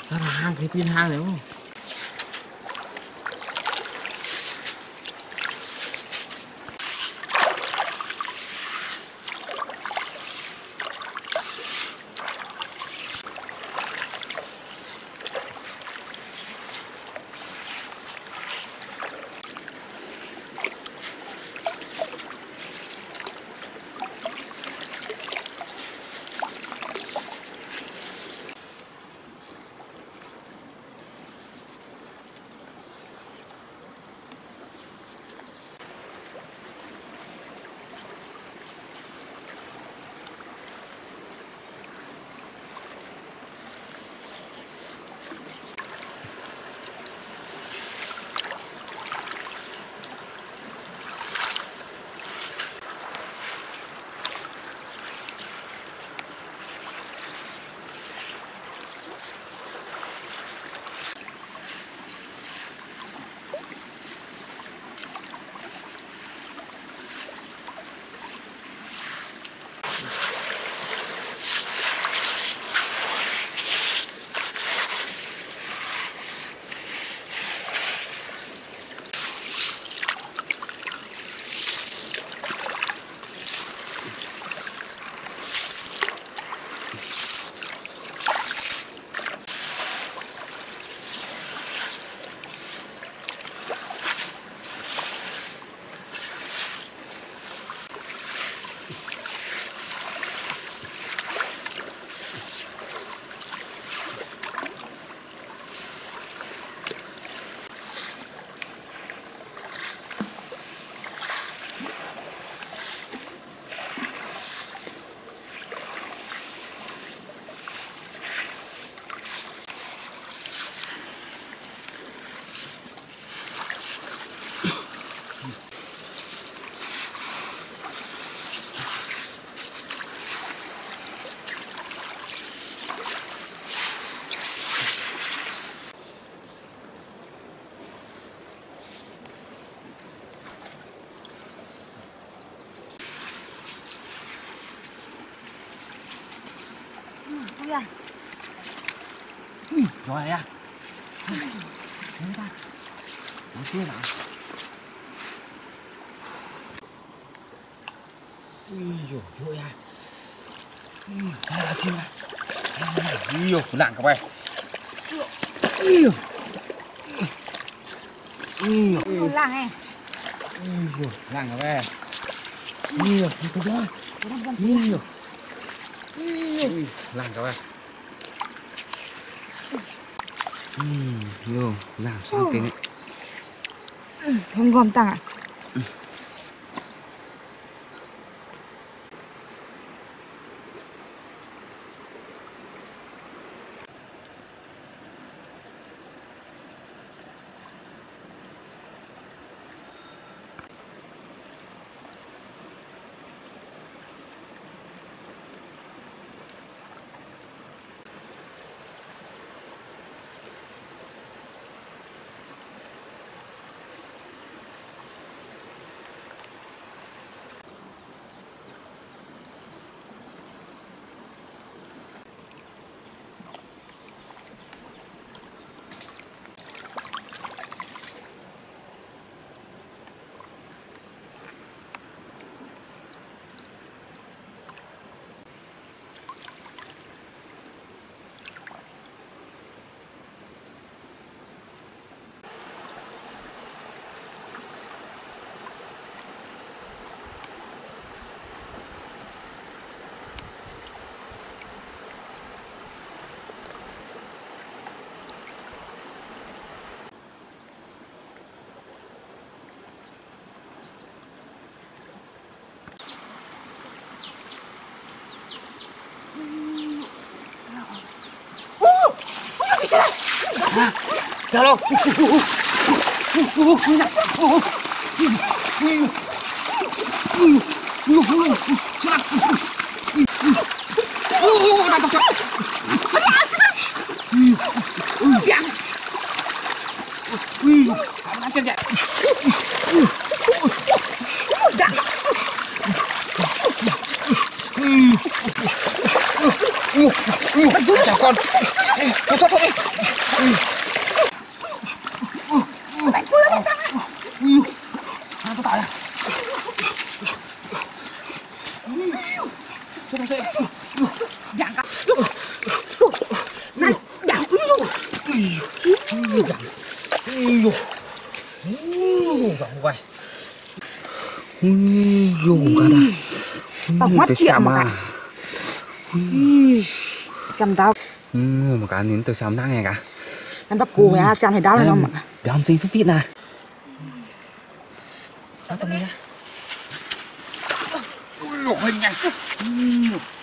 Ra hang thấy tin hang này không? Ui à. Rồi à. Chúng ta. Nó kia nào. Ui dồi à. Đây là xin này. Ui dồi, lạng các bạn. Ui dồi. Ui lạng này. Ui dồi, lạng các bạn. Ui dồi, đi tới đó. Ui dồi. Ui, lạng các bạn. Vô, làm sao cái này. Không gom tăng à? Kéo đâu? Chào con. Thôi thôi thôi. Bạn cúi lên tăng á. Tôi tải à. Dạng cả. Này, dạng vậy. Cả đây. Tao mắt chuyện mà cả. Xem đau. Mà cả nín từ sáng nắng này cả. Em bắt cô à, xem thấy đau lên không mà. Để ông xin phít nè. Đó tao đi ra. Ôi, hình nha.